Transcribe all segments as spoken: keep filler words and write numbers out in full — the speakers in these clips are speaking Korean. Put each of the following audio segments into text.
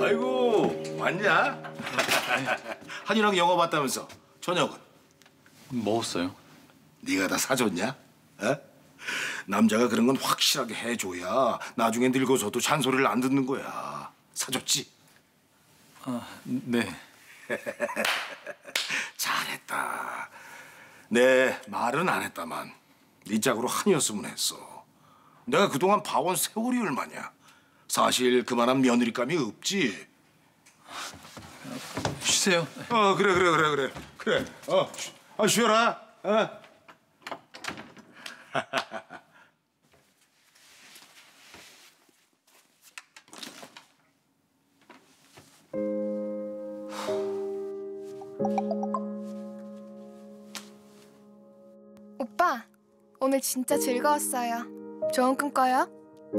아이고, 왔냐? 한이랑 영화 봤다면서. 저녁은? 먹었어요. 네가 다 사줬냐? 에? 남자가 그런 건 확실하게 해줘야 나중에 늙어서도 잔소리를 안 듣는 거야. 사줬지? 아, 네. 잘했다. 내 말은 안 했다만 네 짝으로 한이었으면 했어. 내가 그동안 봐온 세월이 얼마냐. 사실 그만한 며느리감이 없지. 쉬세요. 어 그래 그래 그래 그래 그래. 어, 쉬, 아, 쉬어라. 어. 오빠, 오늘 진짜 즐거웠어요. 좋은 꿈 꿔요.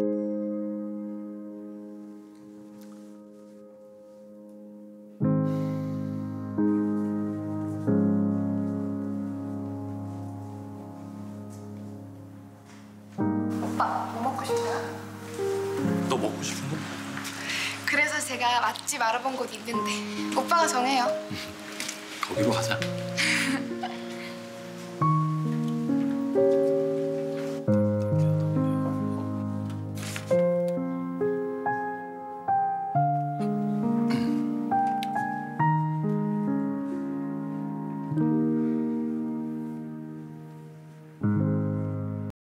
오빠, 뭐 먹고 싶어요? 너 먹고 싶은 거? 그래서 제가 맛집 알아본 곳 있는데 오빠가 정해요. 거기로 가자.